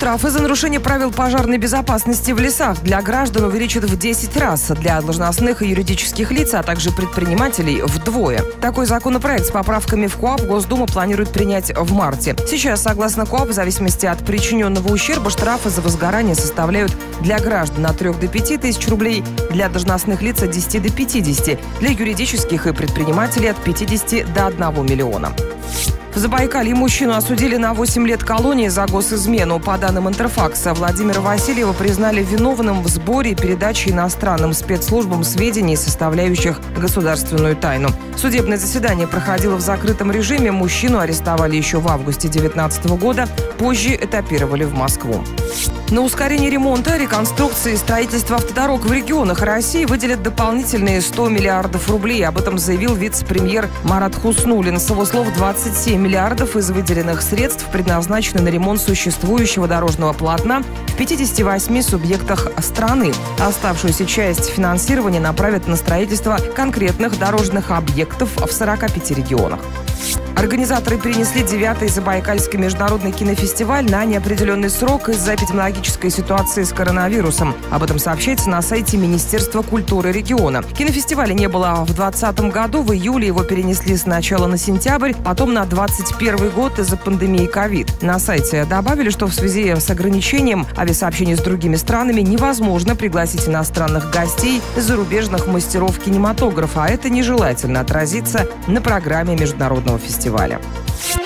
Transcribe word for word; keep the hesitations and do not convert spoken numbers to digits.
Штрафы за нарушение правил пожарной безопасности в лесах для граждан увеличат в десять раз, для должностных и юридических лиц, а также предпринимателей вдвое. Такой законопроект с поправками в КоАП Госдума планирует принять в марте. Сейчас, согласно КоАП, в зависимости от причиненного ущерба, штрафы за возгорание составляют для граждан от трёх до пяти тысяч рублей, для должностных лиц от десяти до пятидесяти, для юридических и предпринимателей от пятидесяти до одного миллиона. В Забайкалье мужчину осудили на восемь лет колонии за госизмену. По данным Интерфакса, Владимира Васильева признали виновным в сборе и передаче иностранным спецслужбам сведений, составляющих государственную тайну. Судебное заседание проходило в закрытом режиме. Мужчину арестовали еще в августе две тысячи девятнадцатого года. Позже этапировали в Москву. На ускорение ремонта, реконструкции и строительства автодорог в регионах России выделят дополнительные сто миллиардов рублей. Об этом заявил вице-премьер Марат Хуснуллин. С его слов, двадцать семь миллиардов из выделенных средств предназначены на ремонт существующего дорожного полотна в пятидесяти восьми субъектах страны. Оставшуюся часть финансирования направят на строительство конкретных дорожных объектов в сорока пяти регионах. Организаторы перенесли девятый Забайкальский международный кинофестиваль на неопределенный срок из-за эпидемиологической ситуации с коронавирусом. Об этом сообщается на сайте Министерства культуры региона. Кинофестиваля не было в двадцатом году. В июле его перенесли сначала на сентябрь, потом на двадцать первый год из-за пандемии ковид. На сайте добавили, что в связи с ограничением авиасообщений с другими странами невозможно пригласить иностранных гостей зарубежных мастеров кинематографа, а это нежелательно отразится на программе международного фестиваля.